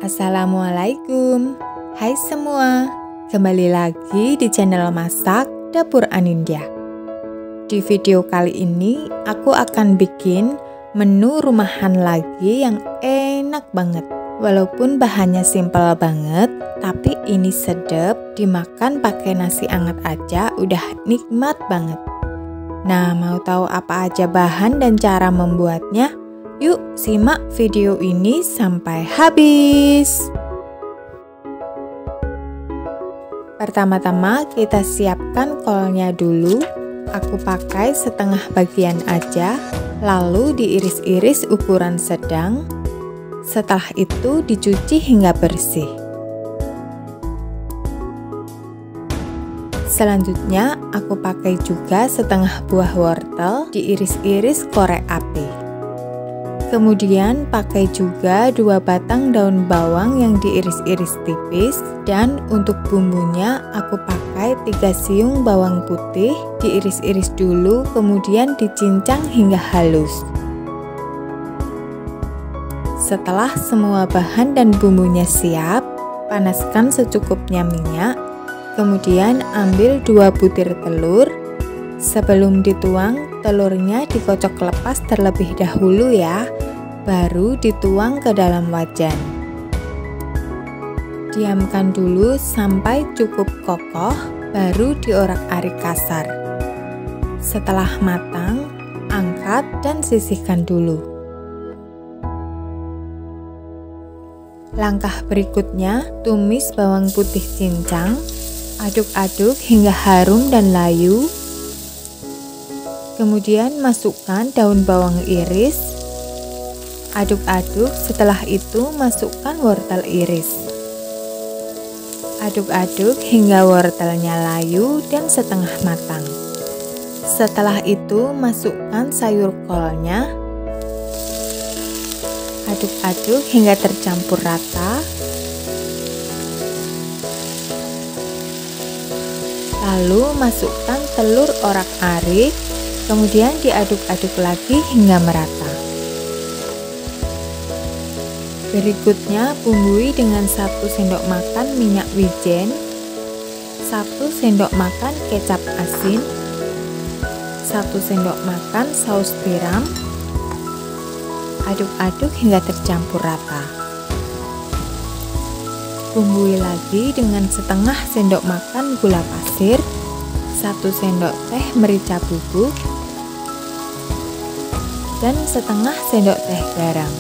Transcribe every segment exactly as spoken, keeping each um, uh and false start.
Assalamualaikum. Hai semua, kembali lagi di channel Masak Dapur Anindya. Di video kali ini aku akan bikin menu rumahan lagi yang enak banget. Walaupun bahannya simpel banget, tapi ini sedap, dimakan pakai nasi hangat aja udah nikmat banget. Nah, mau tahu apa aja bahan dan cara membuatnya? Yuk simak video ini sampai habis. Pertama-tama kita siapkan kolnya dulu. Aku pakai setengah bagian aja, lalu diiris-iris ukuran sedang. Setelah itu dicuci hingga bersih. Selanjutnya aku pakai juga setengah buah wortel, diiris-iris korek api. Kemudian pakai juga dua batang daun bawang yang diiris-iris tipis, dan untuk bumbunya aku pakai tiga siung bawang putih, diiris-iris dulu kemudian dicincang hingga halus. Setelah semua bahan dan bumbunya siap, panaskan secukupnya minyak, kemudian ambil dua butir telur. Sebelum dituang, telurnya dikocok lepas terlebih dahulu ya, baru dituang ke dalam wajan. Diamkan dulu sampai cukup kokoh, baru diorak-arik kasar. Setelah matang, angkat dan sisihkan dulu. Langkah berikutnya, tumis bawang putih cincang, aduk-aduk hingga harum dan layu. Kemudian masukkan daun bawang iris, aduk-aduk, setelah itu masukkan wortel iris. Aduk-aduk hingga wortelnya layu dan setengah matang. Setelah itu masukkan sayur kolnya, aduk-aduk hingga tercampur rata. Lalu masukkan telur orak-arik, kemudian diaduk-aduk lagi hingga merata. Berikutnya bumbui dengan satu sendok makan minyak wijen, satu sendok makan kecap asin, satu sendok makan saus tiram. Aduk-aduk hingga tercampur rata. Bumbui lagi dengan setengah sendok makan gula pasir, satu sendok teh merica bubuk, dan setengah sendok teh garam.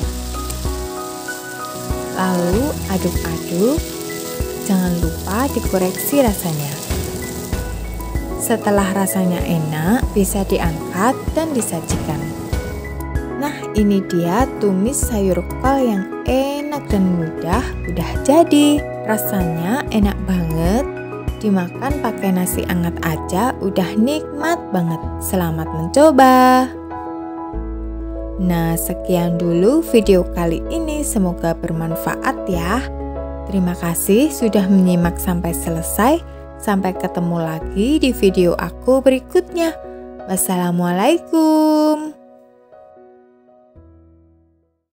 Lalu aduk-aduk, jangan lupa dikoreksi rasanya. Setelah rasanya enak, bisa diangkat dan disajikan. Nah, ini dia tumis sayur kol yang enak dan mudah, udah jadi. Rasanya enak banget, dimakan pakai nasi hangat aja udah nikmat banget. Selamat mencoba. Nah, sekian dulu video kali ini, semoga bermanfaat ya. Terima kasih sudah menyimak sampai selesai. Sampai ketemu lagi di video aku berikutnya. Wassalamualaikum.